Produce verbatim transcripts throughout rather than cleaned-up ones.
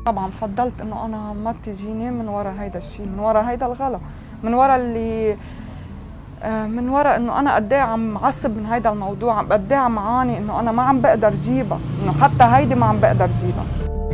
طبعا فضلت انه انا ما تجيني من ورا هيدا الشيء، من ورا هيدا الغلا، من ورا اللي من ورا انه انا قد ايه عم عصب من هيدا الموضوع، قد ايه عم عاني انه انا ما عم بقدر جيبها، انه حتى هيدي ما عم بقدر جيبها.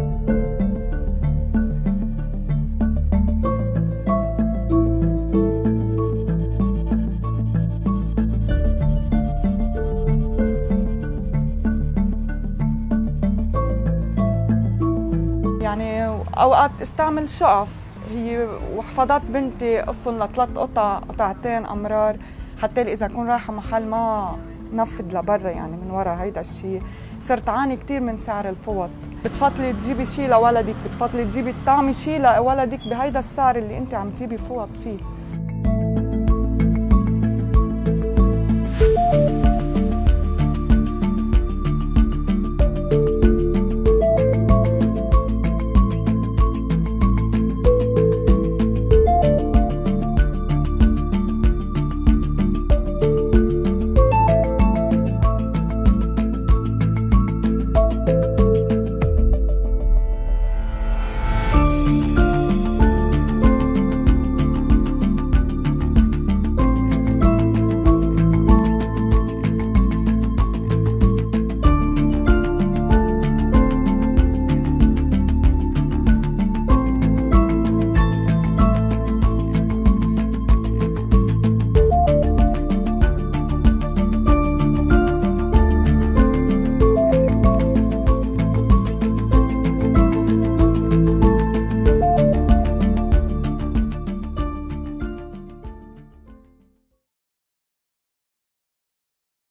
يعني اوقات استعمل شقف هي وحفاضات بنتي قصن لثلاث قطع، قطعتين امرار، حتى اذا اكون رايحه محل ما نفذ لبرا يعني من ورا هيدا الشيء. صرت عاني كثير من سعر الفوط، بتفضلي تجيبي شيء لولدك، بتفضلي تجيبي طعمي شيء لولدك بهيدا السعر اللي انت عم تجيبي فوط فيه.